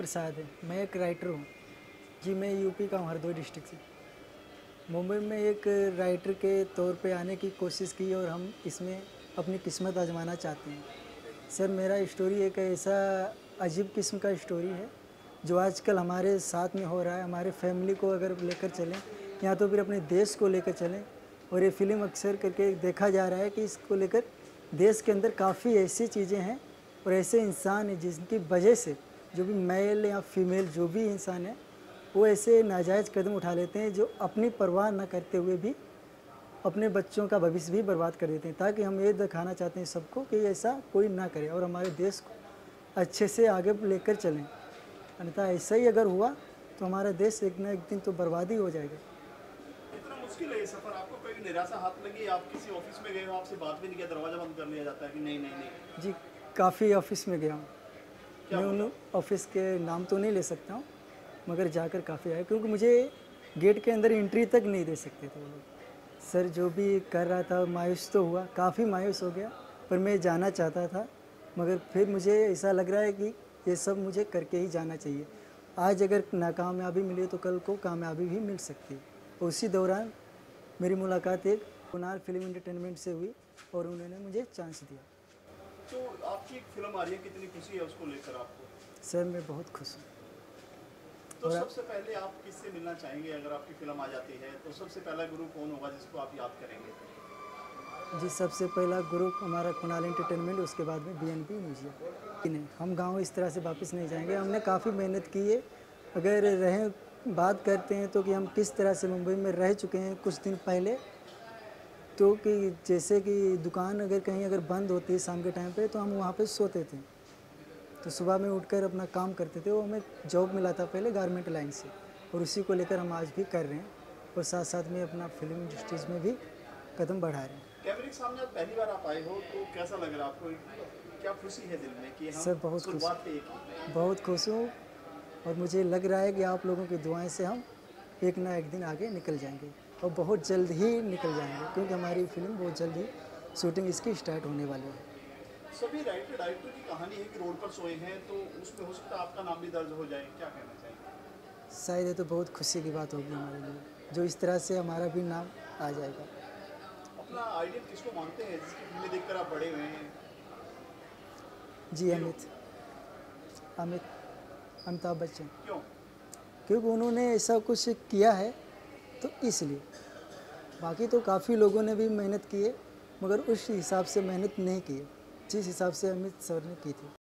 प्रसाद है। मैं एक राइटर हूँ। जी, मैं यूपी का हूँ, हरदोई डिस्ट्रिक्ट से। मुंबई में एक राइटर के तौर पे आने की कोशिश की और हम इसमें अपनी किस्मत आजमाना चाहते हैं। सर, मेरा स्टोरी एक ऐसा अजीब किस्म का स्टोरी है जो आजकल हमारे साथ में हो रहा है। हमारे फैमिली को अगर लेकर चलें या तो फिर अपने देश को लेकर चलें, और ये फिल्म अक्सर करके देखा जा रहा है कि इसको लेकर देश के अंदर काफ़ी ऐसी चीज़ें हैं और ऐसे इंसान हैं जिनकी वजह से जो भी मेल या फीमेल जो भी इंसान है वो ऐसे नाजायज़ कदम उठा लेते हैं जो अपनी परवाह न करते हुए भी अपने बच्चों का भविष्य भी बर्बाद कर देते हैं। ताकि हम ये दिखाना चाहते हैं सबको कि ऐसा कोई ना करे और हमारे देश को अच्छे से आगे लेकर चलें। अन्यथा ऐसा ही अगर हुआ तो हमारा देश एक ना एक दिन तो बर्बाद ही हो जाएगा। इतना मुश्किल है ये सफ़र? आपको कभी निराशा हाथ लगी? आप किसी ऑफिस में गए हो, आपसे बात भी नहीं किया, दरवाज़ा बंद कर लिया जाता है कि नहीं नहीं नहीं? जी, काफ़ी ऑफिस में गया हूँ। क्या मैं बोला? उन ऑफिस के नाम तो नहीं ले सकता हूँ, मगर जाकर काफ़ी आया क्योंकि मुझे गेट के अंदर एंट्री तक नहीं दे सकते थे वो लोग। सर, जो भी कर रहा था मायूस तो हुआ, काफ़ी मायूस हो गया, पर मैं जाना चाहता था। मगर फिर मुझे ऐसा लग रहा है कि ये सब मुझे करके ही जाना चाहिए। आज अगर नाकामयाबी मिली तो कल को कामयाबी भी मिल सकती है। उसी दौरान मेरी मुलाकात एक कुणाल फिल्म एंटरटेनमेंट से हुई और उन्होंने मुझे चांस दिया। तो आपकी एक फिल्म आ रही है, कितनी खुशी है उसको लेकर आपको? सर, मैं बहुत खुश हूँ। तो और सबसे पहले आप किससे मिलना चाहेंगे? अगर आपकी फिल्म आ जाती है तो सबसे पहला गुरु कौन होगा जिसको आप याद करेंगे? जी, सबसे पहला ग्रुप हमारा कुणाल एंटरटेनमेंट, उसके बाद में बीएनपी म्यूजियम। कि नहीं, हम गाँव इस तरह से वापस नहीं जाएंगे। हमने काफ़ी मेहनत की है। अगर रहें बात करते हैं तो कि हम किस तरह से मुंबई में रह चुके हैं कुछ दिन पहले, तो कि जैसे कि दुकान अगर कहीं अगर बंद होती है शाम के टाइम पे तो हम वहाँ पे सोते थे। तो सुबह में उठकर अपना काम करते थे। वो हमें जॉब मिला था पहले गारमेंट लाइन से, और उसी को लेकर हम आज भी कर रहे हैं और साथ-साथ में अपना फ़िल्म इंडस्ट्रीज़ में भी कदम बढ़ा रहे हैं। कैमरे के सामने आप पहली बार आप आए हो तो कैसा लग रहा है आपको? क्या खुशी है दिल में कि हम सर, बहुत खुश शुरुआत पे एक ही? बहुत खुश हूँ और मुझे लग रहा है कि आप लोगों की दुआएं से हम एक ना एक दिन आगे निकल जाएंगे और बहुत जल्द ही निकल जाएंगे, क्योंकि हमारी फिल्म बहुत जल्द ही शूटिंग इसकी स्टार्ट होने वाली है। सभी डायरेक्टर की कहानी है कि रोड पर सोए हैं, तो उसमें हो सकता है आपका नाम भी दर्ज हो जाए, क्या कहना चाहिए? शायद ये तो बहुत खुशी की बात होगी हमारे लिए, जो इस तरह से हमारा भी नाम आ जाएगा। अपना आइडियल किसको मानते हैं जिसकी फिल्में देखकर आप बड़े हुए हैं? जी, हीरो? अमित अमिताभ बच्चन, क्यों? क्योंकि उन्होंने ऐसा कुछ किया है तो इसलिए। बाकी तो काफ़ी लोगों ने भी मेहनत की है, मगर उस हिसाब से मेहनत नहीं की है जिस हिसाब से अमित सर ने की थी।